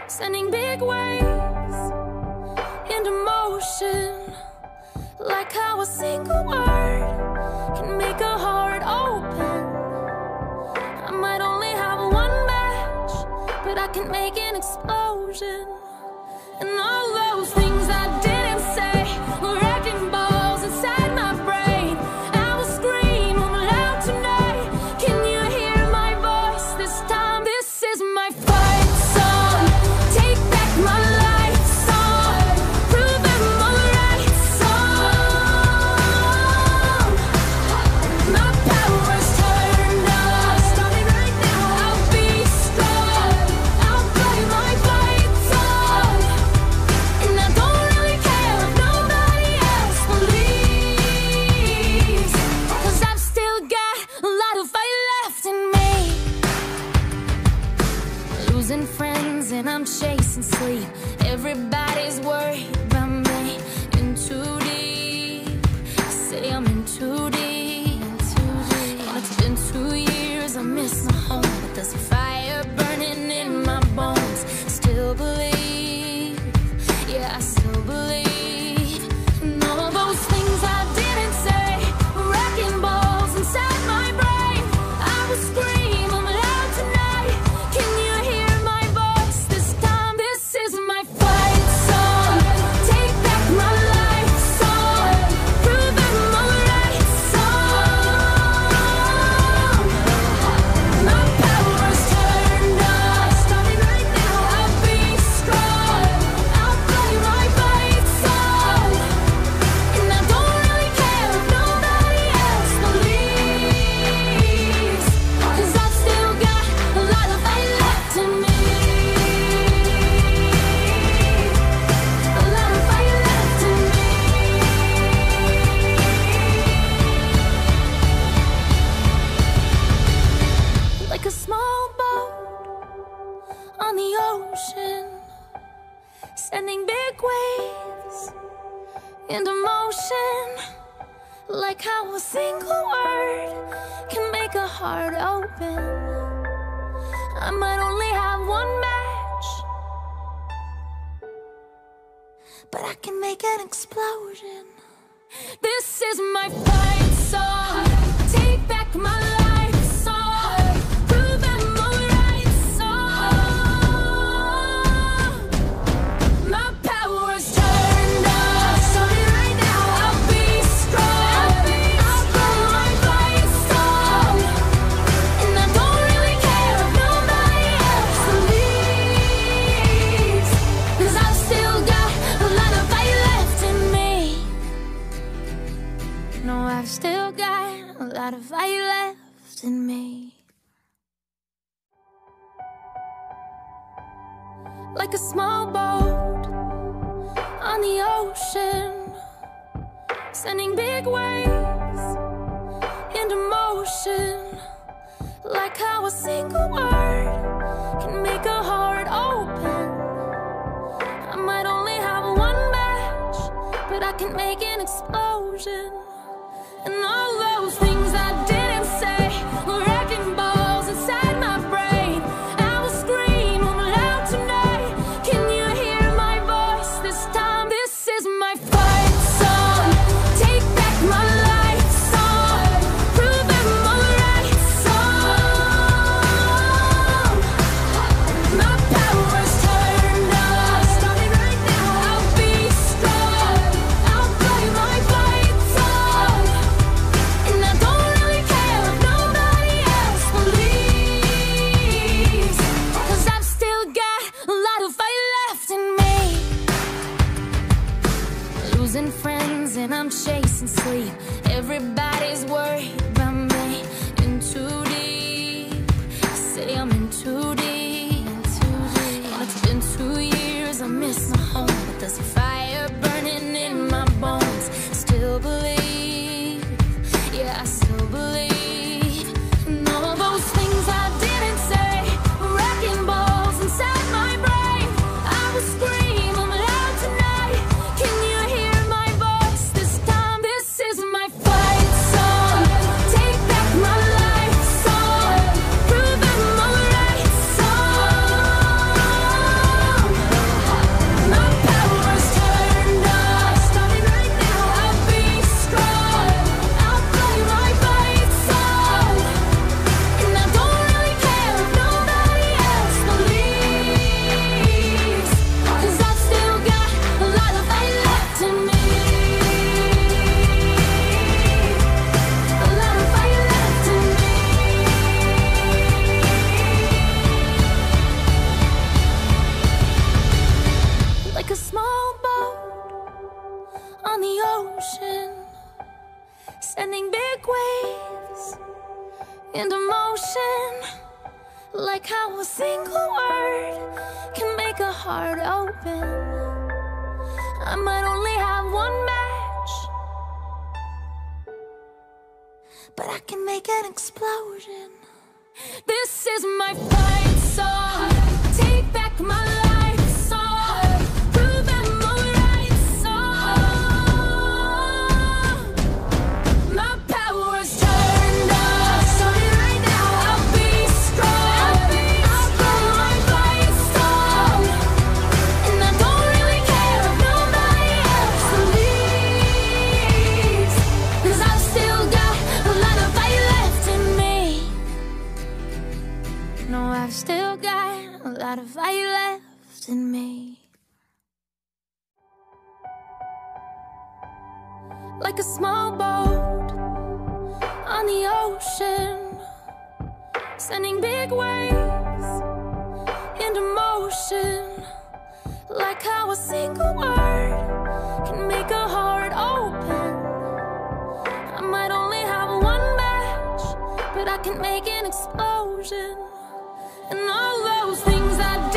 sending big waves into motion. Like how a single word can make a heart open. I might only have one match, but I can make an explosion. And all those things I didn't say were wrecking balls inside my brain. I will scream loud tonight. Can you hear my voice this time? This is my fight song. Take back my life song. Prove I'm alright song. My power's turned on. Starting right now. I'll be strong. I'll play my fight song. And I don't really care if nobody else believes, 'cause I've still got a lot of fight left in me. Losing friends and I'm chasing sleep. Everybody's worried about me. In too deep. Say I'm in too deep. And it's been 2 years, I miss my home, but there's a fire burning in my bones. Still believe, yeah, I still believe. And all those things I didn't say were wrecking balls inside my brain. I will scream loud tonight. Can you hear my voice this time? This is my fight song. Take back my life song. Prove I'm alright song. My power's turned on. Starting right now. I'll be strong. I'll play my fight song. And I don't really care if nobody else believes, 'cause I've still got a lot of fight left in me. A lot of fight left in me. Like a small boat on the ocean, sending big waves into motion. Like how a single word can make a heart open. I might only have one match, but I can make an explosion. This is my fight song. Take back my life song. Prove I'm alright song. My power's turned on. Starting right now. I'll be strong. I'll play my fight song. And I don't really care if nobody else believes, 'cause I've still got a lot of fight left in me. No, I've still got a lot of fight left in me. Like a small boat on the ocean, sending big waves into motion. Like how a single word can make a heart open. I might only have one match, but I can make an explosion. And all those things I didn't say were wrecking balls inside my brain. I will scream loud tonight. Can you hear my voice this time? This is my fight song. Take back my life song. Prove I'm alright song. My power's turned on. Starting right now. I'll be strong. I'll play my fight song. And I don't really care if nobody else believes, 'cause I've still got a lot of fight left in me. Losing friends and I'm chasing sleep. Everybody's worried about me. In too deep. Say I'm in too deep. And it's been 2 years, I miss my home, but there's a fire burning in my bones. Still believe, yeah, I still believe. And all those things I didn't say were wrecking balls inside my brain. I will scream loud tonight. Can you hear my voice this time? This is my fight song. Take sending big waves into motion. Like how a single word can make a heart open. I might only have one match, but I can make an explosion. This is my fight song. Take back my life song. Prove I'm alright song. My power's turned up. Starting right now. I'll be strong. I'll blow my fight song. And I don't really care if nobody else believes, 'cause I've still got a lot of fight left in me. No, I've still got a lot of fight left in me. Like a small boat on the ocean, sending big waves into motion. Like how a single word can make a heart open. I might only have one match, but I can make an explosion. And all those things I